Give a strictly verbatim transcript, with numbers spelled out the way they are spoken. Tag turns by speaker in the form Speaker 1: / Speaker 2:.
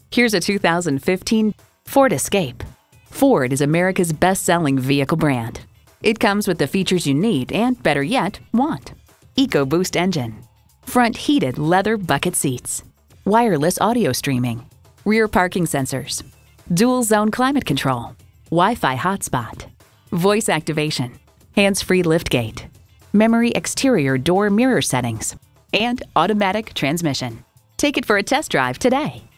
Speaker 1: Here's a two thousand fifteen Ford Escape. Ford is America's best-selling vehicle brand. It comes with the features you need and, better yet, want. EcoBoost engine, front heated leather bucket seats, wireless audio streaming, rear parking sensors, dual zone climate control, Wi-Fi hotspot, voice activation, hands-free liftgate, memory exterior door mirror settings, and automatic transmission. Take it for a test drive today.